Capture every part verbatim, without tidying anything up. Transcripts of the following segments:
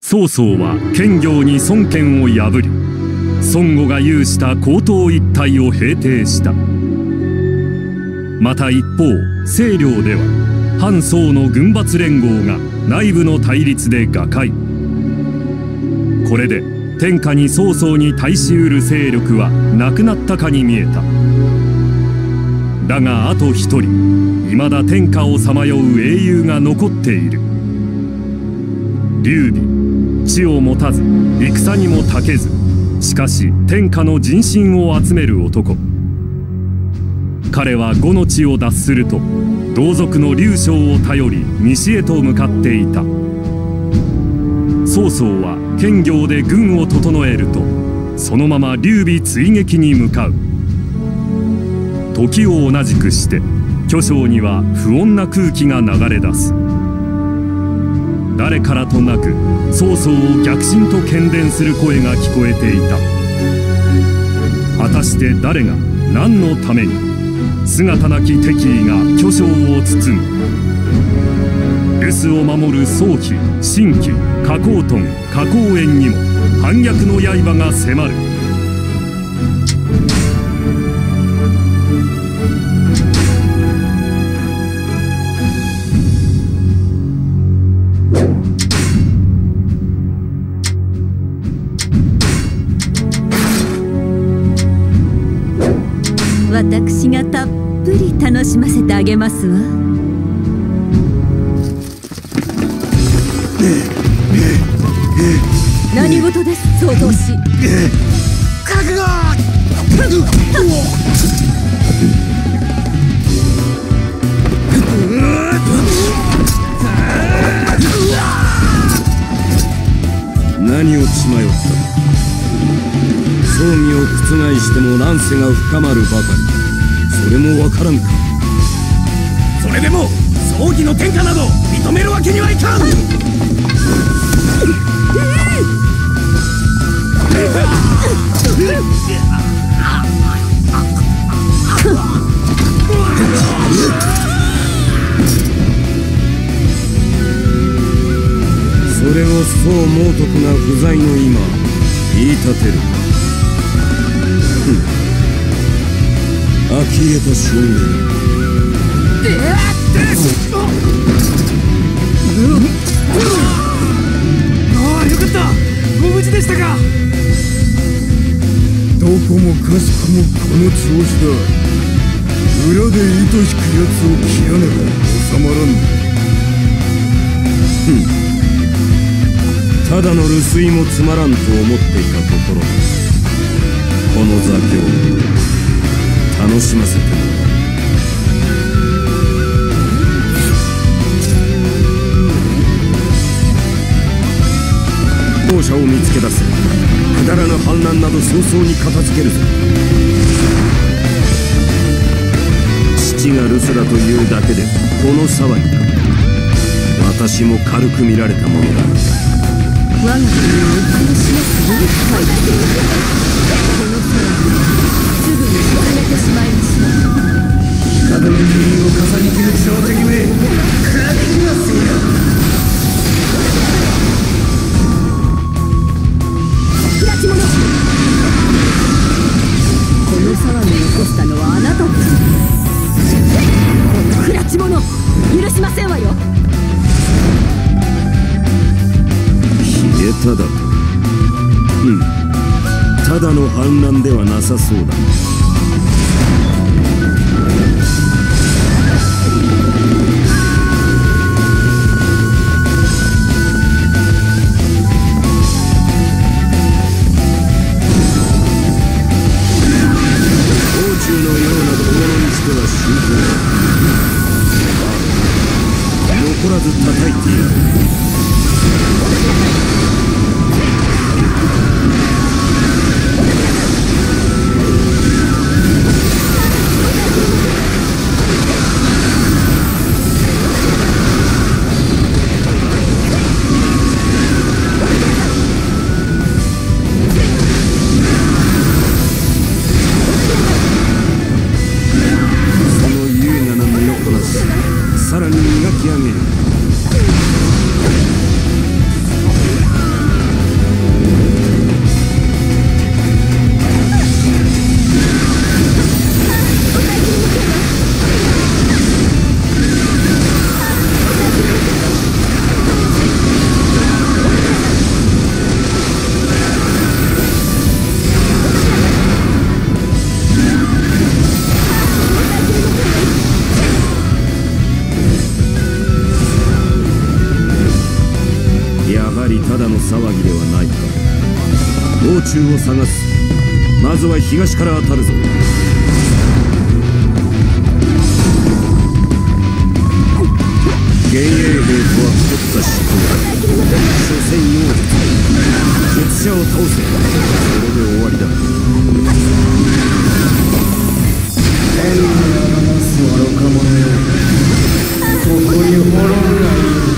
曹操は建業に孫権を破り、孫悟が有した江東一帯を平定した。また一方西涼では反宋の軍閥連合が内部の対立で瓦解。これで天下に曹操に対しうる勢力はなくなったかに見えた。だがあと一人、未だ天下をさまよう英雄が残っている。劉備、地を持たず戦にも長けず、しかし天下の人心を集める男。彼は呉の地を脱すると同族の劉将を頼り西へと向かっていた。曹操は建業で軍を整えると、そのまま劉備追撃に向かう。時を同じくして巨匠には不穏な空気が流れ出す。誰からとなく曹操を逆進と喧伝する声が聞こえていた。果たして誰が何のために姿なき敵意が巨匠を包む。留守を守る曹丕、神器、花崗豚、花崗園にも反逆の刃が迫る。 私がたっぷり楽しませてあげますわ。何事です、曹操氏。 覚悟。 何を血迷った。装備を覆しても乱世が深まるばかり。それもわからんか。 それでも葬儀の天下など認めるわけにはいかん。 それを宋猛徳が不在の今言い立てる。呆れた少年。 ああ、よかった。ご無事でしたか。 どこもかしこもこの調子だ。裏で糸引くやつを切らねば収まらん。 ふん。ただの留守居もつまらんと思っていたところ、この座興を楽しませてもらう。後者を見つけ出せ。くだらぬ反乱など早々に片付けるぞ。父が留守だというだけでこの騒ぎだ。私も軽く見られたものだ。 我が国をお楽しますよ。はい、この空にすぐに沈めてしまいましょう。 帝の国を重ねきる朝敵め、かきますよ。 開き者。この騒ぎを起こしたのはあなたです。この不埒者、許しませんわよ。 消えただと。うん、ただの反乱ではなさそうだ。道中のような小物にしては周到。残らず叩いてやる。さらに磨き上げる。 ただの騒ぎではないか。道中を探す。まずは東から当たるぞ。幻影兵とは凝った執行だ。所詮妖術。術者を倒せ。それで終わりだ。 天に表す愚か者よ、ここに滅ぶがいい。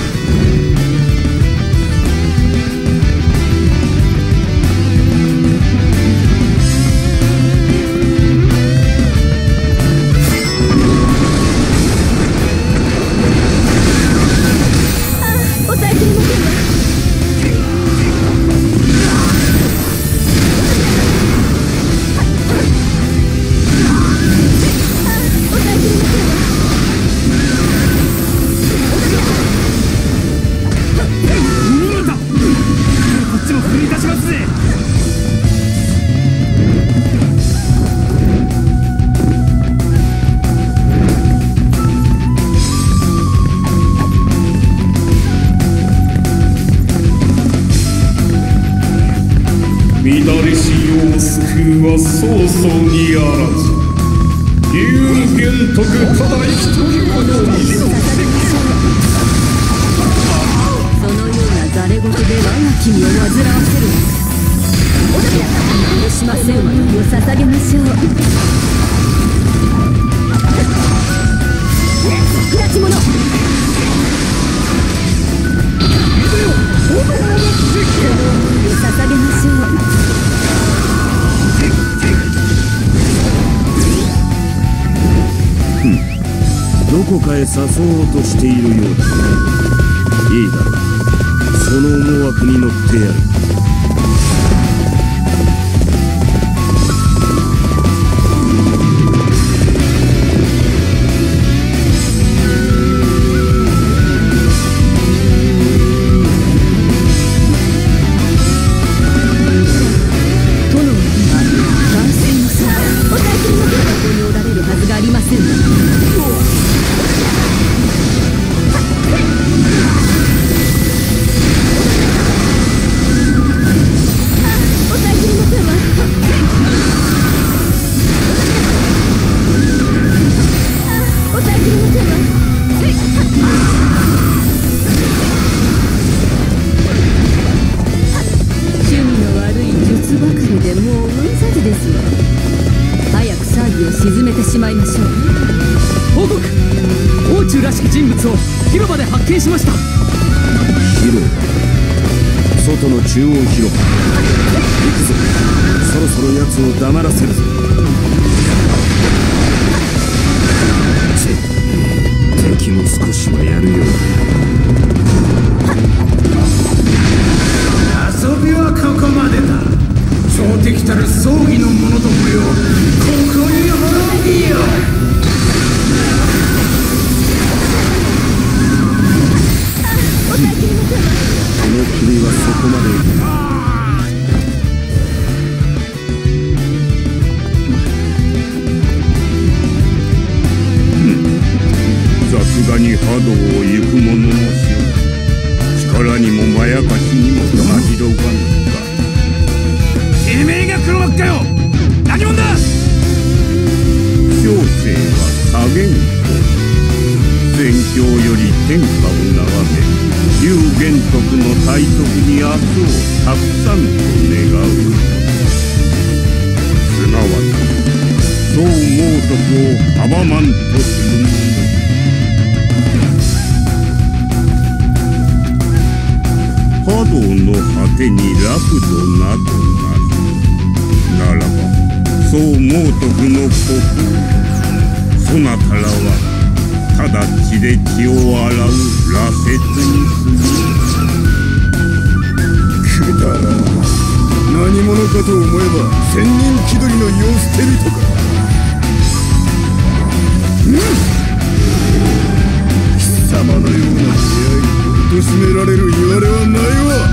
乱れし世を救うは早々にあらず。龍玄徳ただ一人このにそのようなざれ言で我が君を煩わせるのか。許しませんわ。を捧げましょう。暗き者。捧げましょう。 どこかへ誘おうとしているようだ。いいだろう。その思惑に乗ってやる。 沈めてしまいましょう。 報告、王中らしき人物を広場で発見しました。 広場、外の中央広場。行くぞ。そろそろ奴を黙らせるぞ。敵も少しはやるようだ。遊びはここまでだ。超敵たる葬儀の者どもよ、ここに滅びよ。 この国はそこまで行く。 雑我に波動を行く者の死を力にもまやかしにもまひどかぬか。てめえが黒幕かよ。何者だ。小生は多言語。戦況より天下を眺め、龍玄徳の大徳に明日をたくさんと願う。すなわち宋猛徳を阻まんとするもの。波動の果てに楽土などなし。ならば宋猛徳の国そなたらはただ血で血を洗う羅刹にする。くだらん。何者かと思えば千人気取りの世捨て人か。うん、貴様のような出会いに貶められる言われはないわ。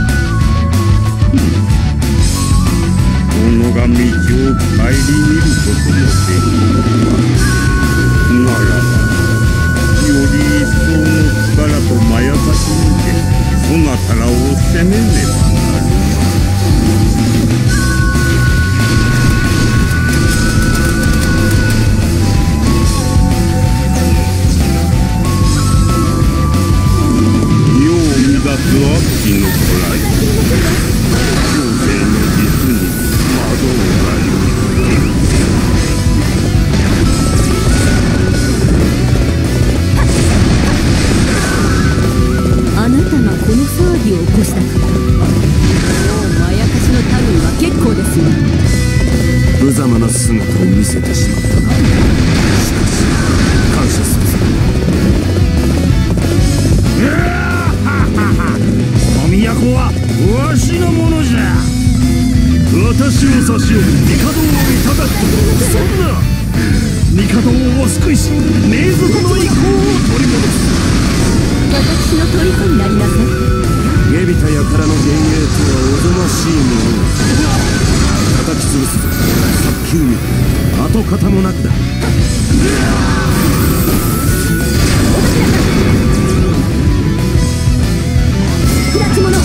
己が道を顧みることもできる。ならばより一層の力とまやかしにてそなたらを責める姿を見せてしまったな。しかし感謝するぞ。 この都はわしのものじゃ。 私を差し置き帝をいただくと、そんな帝をお救いし冥族の意向を取り戻す。 私の虜になりなさい。 ゲビタやからの幻影とはおぞましいものだ。叩き潰すぞ早急に。跡形もなくだ。 砕き者。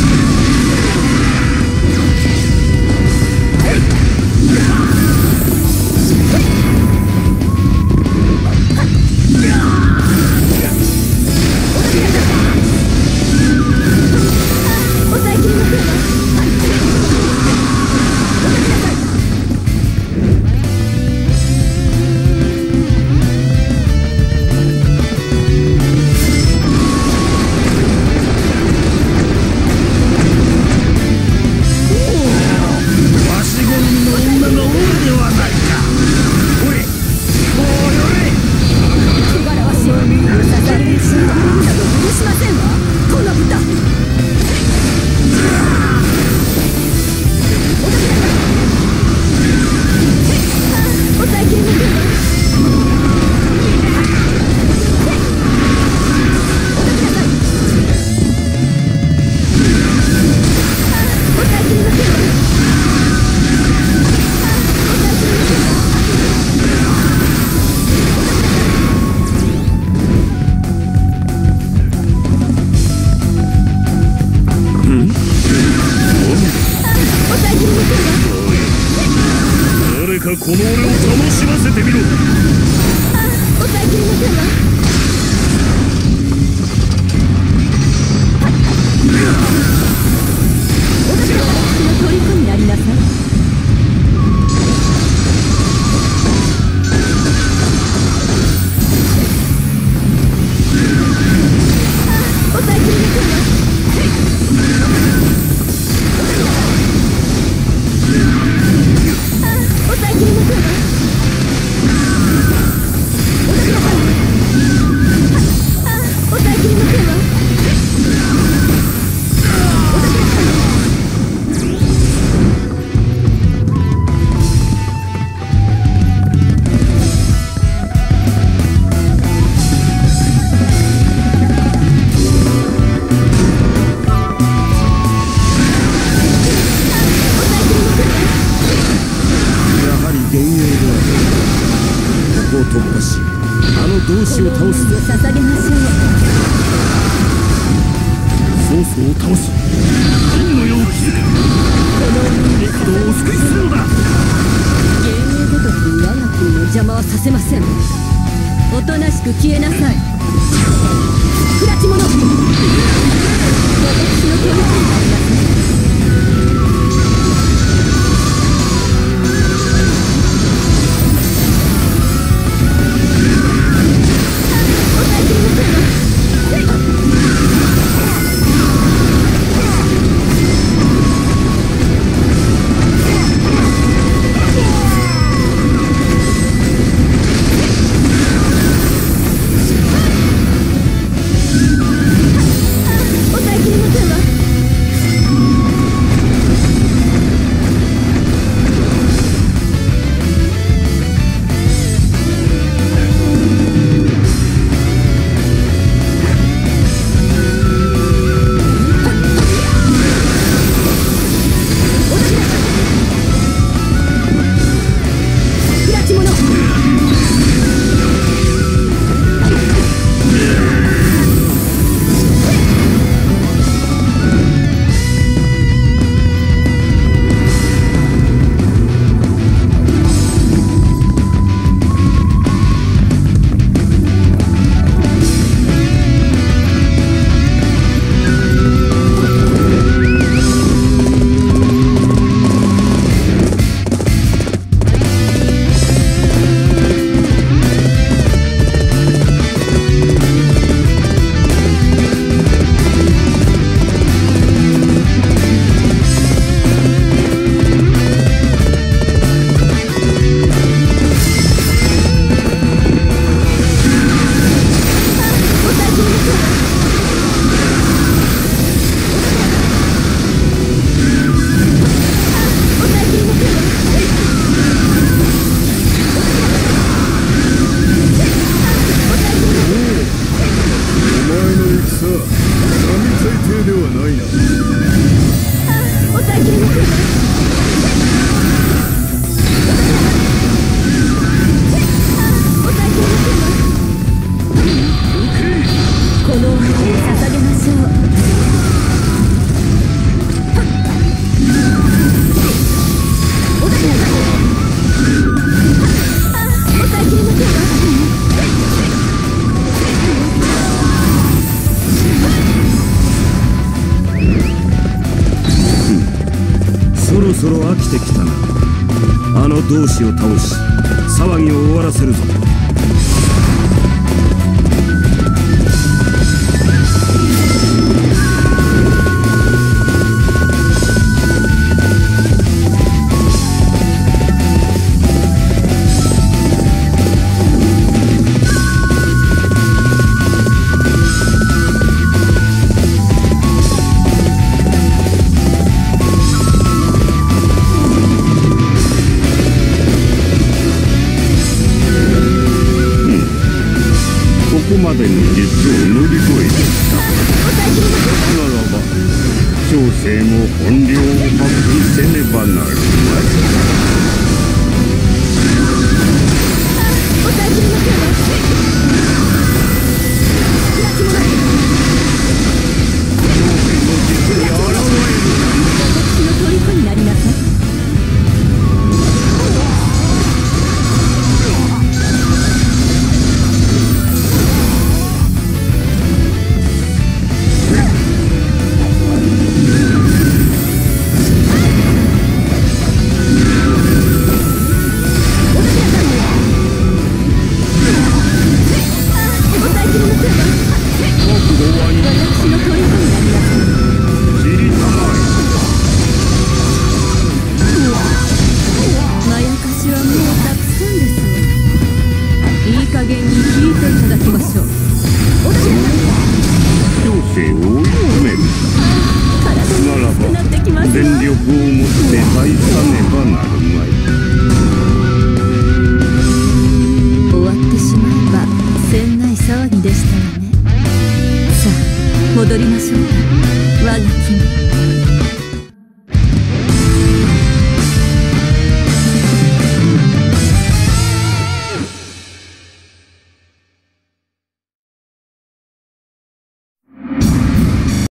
抑えきりませんわ。 誰かこの俺を楽しませてみろ。 抑えきりませんわ。私の虜になりなさい。抑えきりませんわ。抑えきりませんわ。抑えきりませんわ。 突破し、あの同志を倒すぞ。 捧げましょう。 曹操を倒し銀の世を築く。帝をお救いするのだ。 幻影ごとく我が国の邪魔はさせません。おとなしく消えなさい。砕き者。私の手になりなさい。 そろそろ飽きてきたな。あの同志を倒し騒ぎを終わらせるぞ。 ここまでの術を乗り越えてきたならば、長生も本領を発揮せねばなるまい。 私の虜になりなさい。加減に聞いていただきましょう。 長生を追い詰めるならば全力をもって対さねばなるまい。 終わってしまえばせんない騒ぎでしたわね。さあ戻りましょう。我が君。